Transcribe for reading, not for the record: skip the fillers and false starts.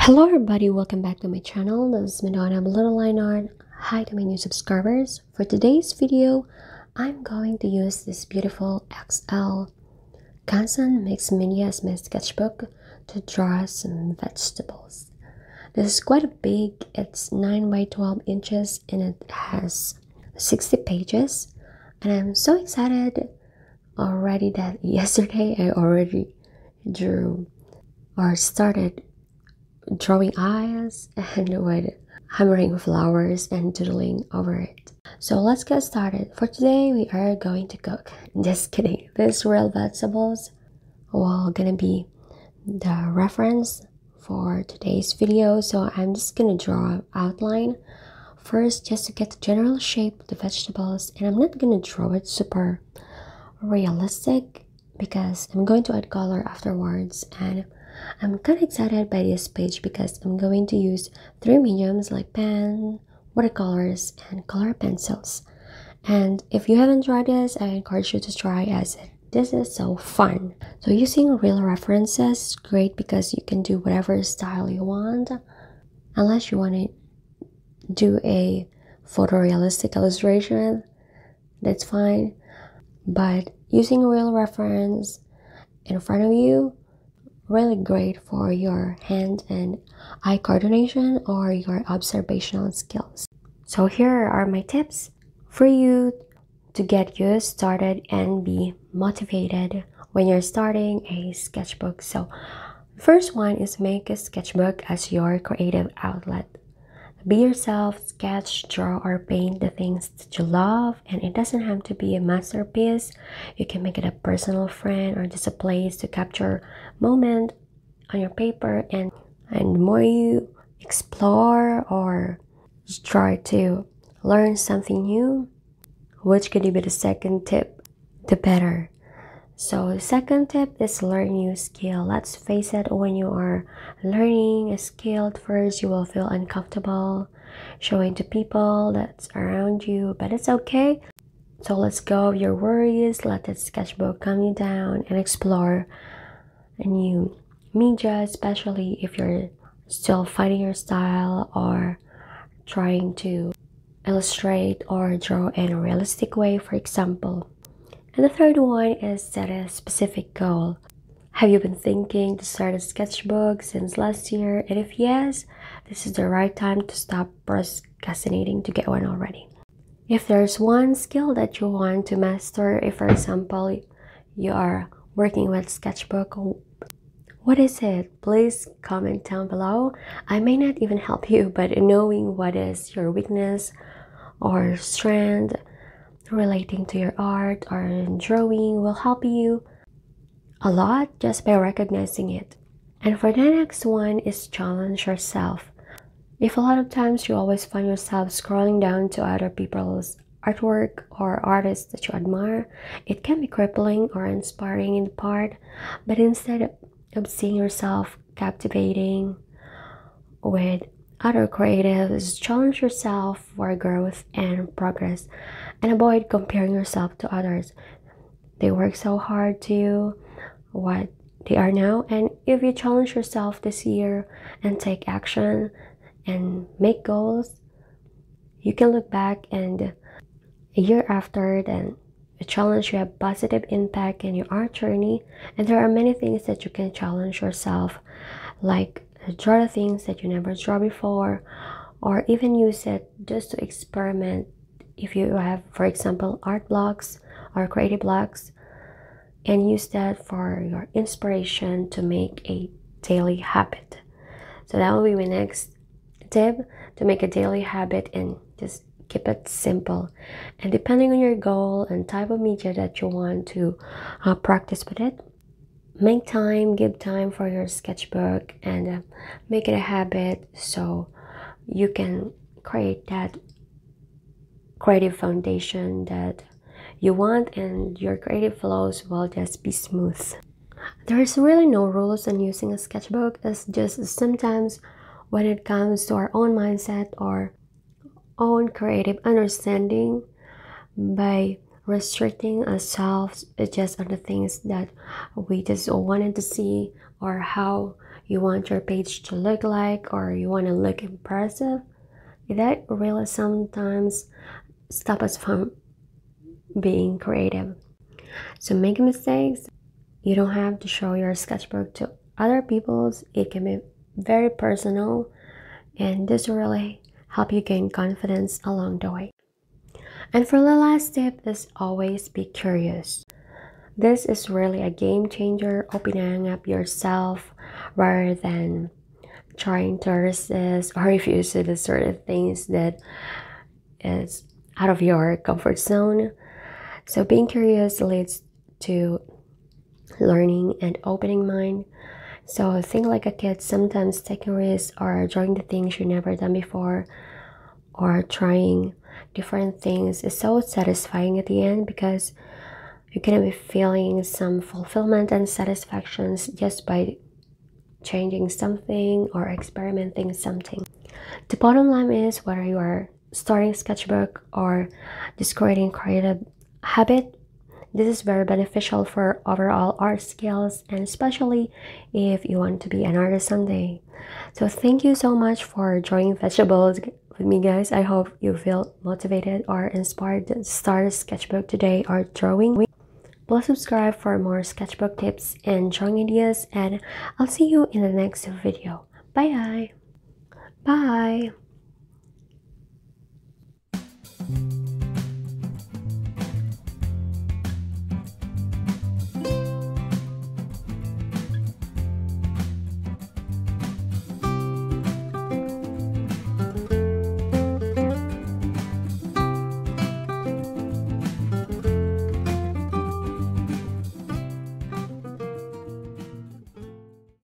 Hello everybody, welcome back to my channel. This is Madonna Little Line Art. Hi to my new subscribers. For today's video, I'm going to use this beautiful XL Canson Mixed Media as my sketchbook to draw some vegetables. This is quite big. It's 9 by 12 inches and it has 60 pages. And I'm so excited already that yesterday I already drew or started drawing eyes and with hammering flowers and doodling over it. So let's get started. For today we are going to cook. Just kidding. These real vegetables will gonna be the reference for today's video. So I'm just gonna draw an outline first just to get the general shape of the vegetables, and I'm not gonna draw it super realistic because I'm going to add color afterwards. And I'm kind of excited by this page because I'm going to use 3 mediums like pen, watercolors, and color pencils. And if you haven't tried this, I encourage you to try as this is so fun. So using real references is great because you can do whatever style you want. Unless you want to do a photorealistic illustration, that's fine. But using a real reference in front of you, really great for your hand and eye coordination or your observational skills. So here are my tips for you to get you started and be motivated when you're starting a sketchbook. So the first one is make a sketchbook as your creative outlet. Be yourself, sketch, draw, or paint the things that you love, and it doesn't have to be a masterpiece. You can make it a personal friend or just a place to capture moment on your paper. And the more you explore or try to learn something new, which could be the second tip, the better. So the second tip is learn new skill. Let's face it, when you are learning a skill at first, you will feel uncomfortable showing to people that's around you, but it's okay. So let's go of your worries, let that sketchbook calm you down and explore a new media, especially if you're still finding your style or trying to illustrate or draw in a realistic way, for example. And the third one is set a specific goal. Have you been thinking to start a sketchbook since last year? And if yes, this is the right time to stop procrastinating to get one already. If there's one skill that you want to master, if for example you are working with sketchbook, what is it? Please comment down below. I may not even help you, but knowing what is your weakness or strength relating to your art or drawing will help you a lot just by recognizing it. And for the next one is challenge yourself. If a lot of times you always find yourself scrolling down to other people's artwork or artists that you admire, it can be crippling or inspiring in part. But instead of seeing yourself captivating with other creatives, challenge yourself for growth and progress, and avoid comparing yourself to others. They work so hard to what they are now, and if you challenge yourself this year and take action and make goals, you can look back and a year after, then the challenge you have positive impact in your art journey. And there are many things that you can challenge yourself, like draw the things that you never draw before, or even use it just to experiment. If you have, for example, art blocks or creative blocks, and use that for your inspiration to make a daily habit. So that will be my next tip, to make a daily habit and just keep it simple. And depending on your goal and type of media that you want to practice with it, make time, give time for your sketchbook, and make it a habit so you can create that creative foundation that you want, and your creative flows will just be smooth. There's really no rules on using a sketchbook. It's just sometimes when it comes to our own mindset or own creative understanding, by restricting ourselves just on the things that we just wanted to see or how you want your page to look like, or you want to look impressive, that really sometimes stop us from being creative. So make mistakes. You don't have to show your sketchbook to other people's. It can be very personal, and this will really help you gain confidence along the way. And for the last tip is always be curious. This is really a game changer, opening up yourself rather than trying to resist or refuse to do certain things that is out of your comfort zone. So being curious leads to learning and opening mind. So think like a kid, sometimes taking risks or trying the things you never done before or trying different things is so satisfying at the end, because you're gonna be feeling some fulfillment and satisfactions just by changing something or experimenting something. The bottom line is, whether you are starting sketchbook or just creating creative habit, this is very beneficial for overall art skills, and especially if you want to be an artist someday. So thank you so much for drawing vegetables with me, guys. I hope you feel motivated or inspired to start a sketchbook today or drawing. Please subscribe for more sketchbook tips and drawing ideas, and I'll see you in the next video. Bye. Bye.